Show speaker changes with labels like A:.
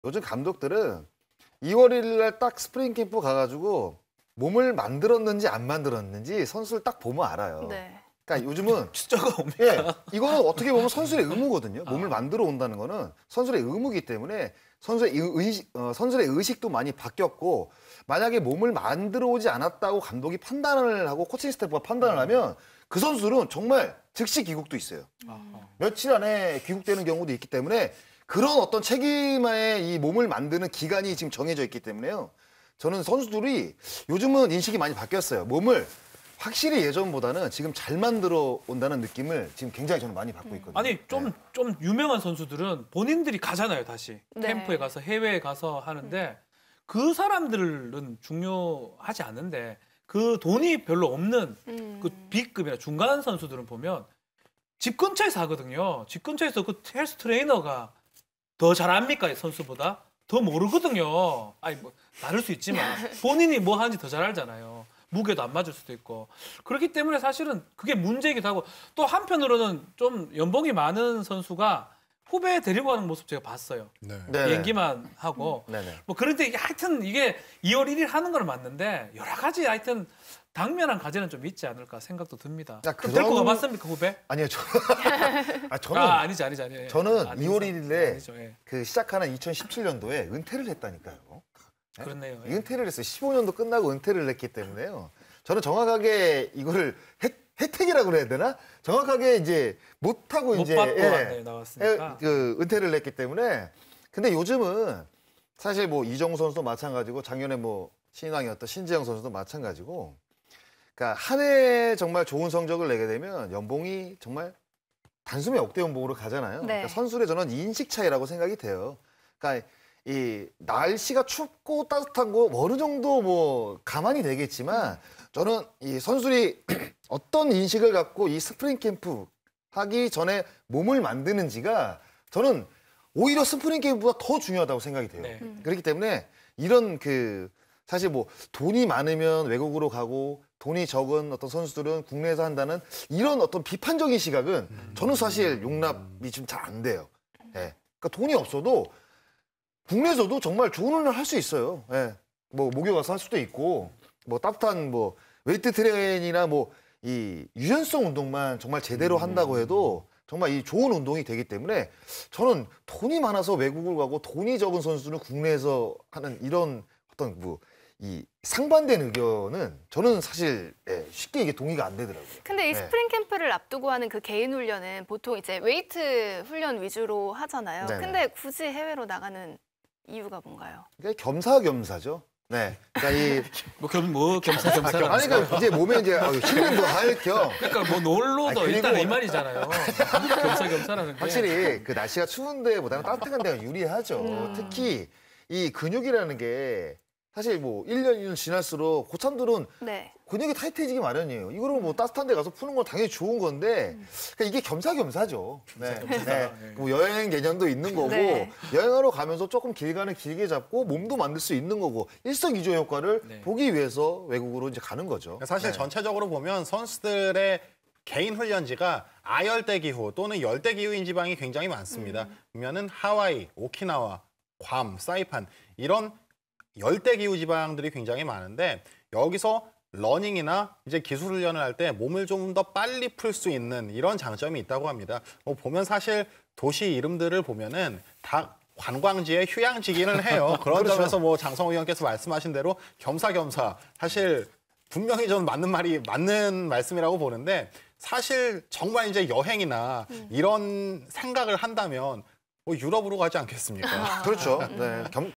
A: 요즘 감독들은 2월 1일 날 딱 스프링 캠프 가가지고 몸을 만들었는지 안 만들었는지 선수를 딱 보면 알아요.
B: 네.
A: 그러니까 요즘은
C: 숫자가 옵니까?
A: 예, 이거는 어떻게 보면 선수의 의무거든요. 몸을 만들어 온다는 거는 선수의 의무이기 때문에 선수의 의식도 많이 바뀌었고 만약에 몸을 만들어 오지 않았다고 감독이 판단을 하고 코칭 스태프가 판단을 하면 그 선수는 정말 즉시 귀국도 있어요. 며칠 안에 귀국되는 경우도 있기 때문에 그런 어떤 책임의 이 몸을 만드는 기간이 지금 정해져 있기 때문에요. 저는 선수들이 요즘은 인식이 많이 바뀌었어요. 몸을 확실히 예전보다는 지금 잘 만들어 온다는 느낌을 지금 굉장히 저는 많이 받고 있거든요.
C: 아니 좀 유명한 선수들은 본인들이 가잖아요, 다시.
B: 네.
C: 캠프에 가서 해외에 가서 하는데 그 사람들은 중요하지 않은데 그 돈이 별로 없는 그 B급이나 중간 선수들은 보면 집 근처에서 하거든요. 집 근처에서 그 헬스 트레이너가 더 잘합니까, 이 선수보다? 더 모르거든요. 아니 뭐 다를 수 있지만 본인이 뭐 하는지 더 잘 알잖아요. 무게도 안 맞을 수도 있고. 그렇기 때문에 사실은 그게 문제이기도 하고 또 한편으로는 좀 연봉이 많은 선수가 후배 데리고 가는 모습 제가 봤어요.
D: 네.
A: 네네.
C: 비행기만 하고.
A: 네네.
C: 뭐 그런데 하여튼 이게 2월 1일 하는 건 맞는데 여러 가지 하여튼 당면한 과제는 좀 있지 않을까 생각도 듭니다.
A: 야,
C: 그럼 데리고 가봤습니까, 후배?
A: 아니요, 저는
C: 아니지.
A: 저는
C: 아니죠.
A: 2월 1일에
C: 아니죠, 예.
A: 그 시작하는 2017년도에 은퇴를 했다니까요. 네?
C: 그렇네요. 예.
A: 은퇴를 했어요. 15년도 끝나고 은퇴를 했기 때문에요. 저는 정확하게 이거를 혜택이라고 그래야 되나? 정확하게 이제 못하고
C: 못
A: 이제
C: 받고 왔네요, 나왔으니까.
A: 그 은퇴를 했기 때문에. 근데 요즘은 사실 뭐 이정우 선수도 마찬가지고 작년에 뭐 신인왕이었던 신지영 선수도 마찬가지고. 그러니까 한 해 정말 좋은 성적을 내게 되면 연봉이 정말 단숨에 억대 연봉으로 가잖아요.
B: 네.
A: 그러니까 선수들의 저는 인식 차이라고 생각이 돼요. 그러니까 이 날씨가 춥고 따뜻한 거 어느 정도 뭐 가만히 되겠지만 저는 이 선수들이 어떤 인식을 갖고 이 스프링 캠프 하기 전에 몸을 만드는지가 저는 오히려 스프링 캠프가 더 중요하다고 생각이 돼요.
C: 네.
A: 그렇기 때문에 이런 그 사실 뭐 돈이 많으면 외국으로 가고 돈이 적은 어떤 선수들은 국내에서 한다는 이런 어떤 비판적인 시각은 저는 사실 용납이 좀 잘 안 돼요. 예. 그러니까 돈이 없어도 국내에서도 정말 좋은 훈련을 할 수 있어요. 예. 뭐 목욕 가서 할 수도 있고 뭐 따뜻한 뭐 웨이트 트레이닝이나 뭐 이 유연성 운동만 정말 제대로 한다고 해도 정말 이 좋은 운동이 되기 때문에 저는 돈이 많아서 외국을 가고 돈이 적은 선수들은 국내에서 하는 이런 어떤 뭐 이 상반된 의견은 저는 사실 쉽게 이게 동의가 안 되더라고요.
B: 근데 이 스프링 캠프를 앞두고 하는 그 개인 훈련은 보통 이제 웨이트 훈련 위주로 하잖아요.
A: 네네.
B: 근데 굳이 해외로 나가는 이유가 뭔가요?
A: 그러니까 겸사겸사죠. 네. 그러니까
C: 겸사겸사라는
A: 아니 그러니까 이제 몸에 이제 힐링도 할 겸
C: 그러니까 뭐 놀러도
A: 아니, 그리고
C: 일단 이 말이잖아요. 겸사겸사라는 게.
A: 확실히 그 날씨가 추운 데보다는 따뜻한 데가 유리하죠. 특히 이 근육이라는 게 사실 뭐 1년 1년 지날수록 고참들은
B: 네.
A: 근육이 타이트해지기 마련이에요. 이거를 뭐 따뜻한 데 가서 푸는 건 당연히 좋은 건데 그러니까 이게 겸사겸사죠. 네. 네. 뭐 여행 개념도 있는 거고
B: 네.
A: 여행하러 가면서 조금 길가는 길게 잡고 몸도 만들 수 있는 거고 일석이조 효과를
C: 네.
A: 보기 위해서 외국으로 이제 가는 거죠.
D: 사실
A: 네.
D: 전체적으로 보면 선수들의 개인 훈련지가 아열대 기후 또는 열대 기후인 지방이 굉장히 많습니다. 보면은 하와이, 오키나와, 괌, 사이판 이런 열대 기후 지방들이 굉장히 많은데 여기서 러닝이나 이제 기술 훈련을 할 때 몸을 좀 더 빨리 풀 수 있는 이런 장점이 있다고 합니다. 보면 사실 도시 이름들을 보면은 다 관광지의 휴양지기는 해요. 그런
A: 그렇죠.
D: 점에서 뭐 장성호 의원께서 말씀하신 대로 겸사겸사 사실 분명히 저는 맞는 말씀이라고 보는데 사실 정말 이제 여행이나 이런 생각을 한다면 뭐 유럽으로 가지 않겠습니까?
A: 그렇죠. 네.